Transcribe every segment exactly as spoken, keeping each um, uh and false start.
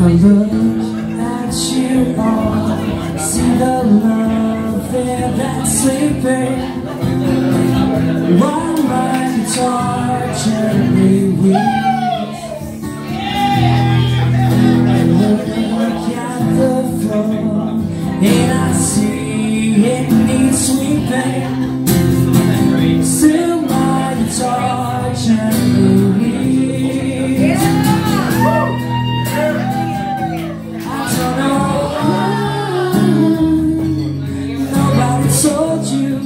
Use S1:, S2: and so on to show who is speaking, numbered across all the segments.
S1: look at you all, see the love there that's sleeping, while my guitar gently weeps. I look at the floor and I see it needs sweeping. Still my guitar gently weeps. I don't know why nobody told you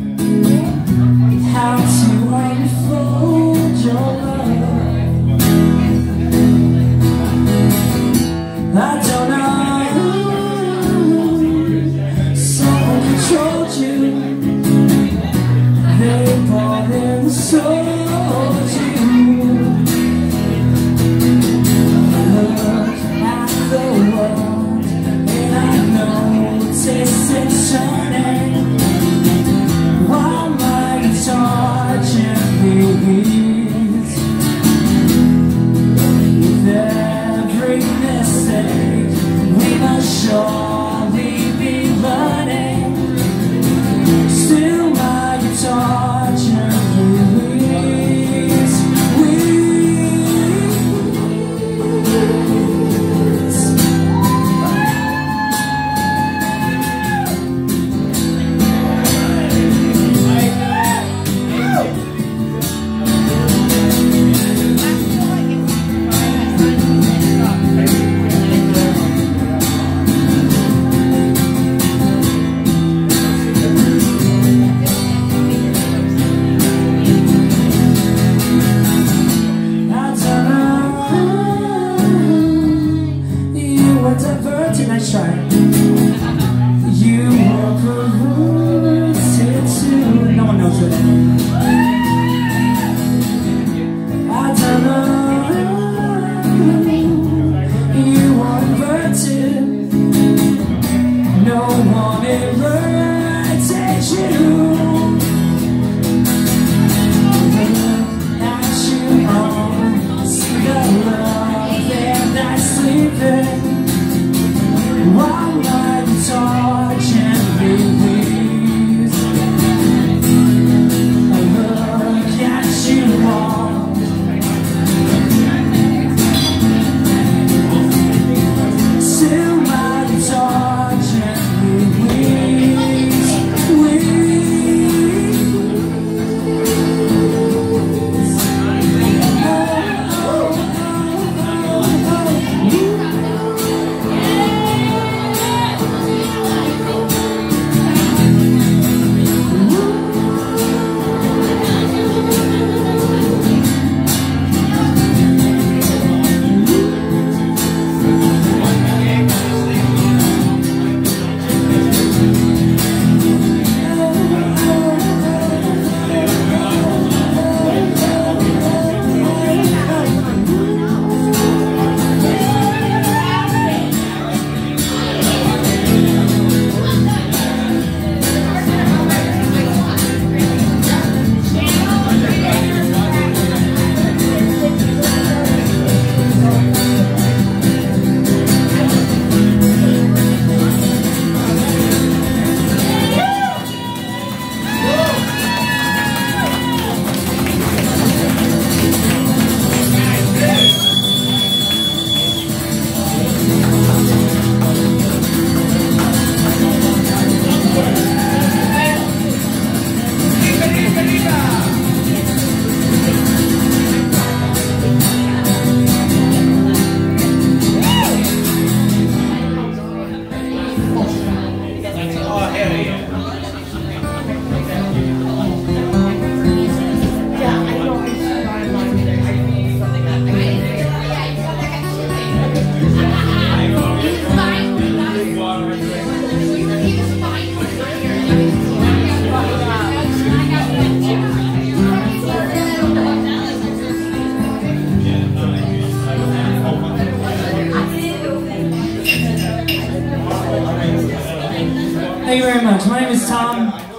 S1: how to unfold your love. I don't know, someone controlled you. They bought and sold you. Look at the world and I notice it turning, while my guitar gently weeps. With every mistake we must surely be learning. Still my guitar gently weeps, weeps. Diverted, nice try. You were perverted too. No one knows it. I don't know. You were inverted. No one inverted you. Look at you all, see the love there that's sleeping, while my guitar gently weeps. I look at you all, still my guitar gently weeps, weeps. Oh, oh, oh, oh. Thank you very much. My name is Tom.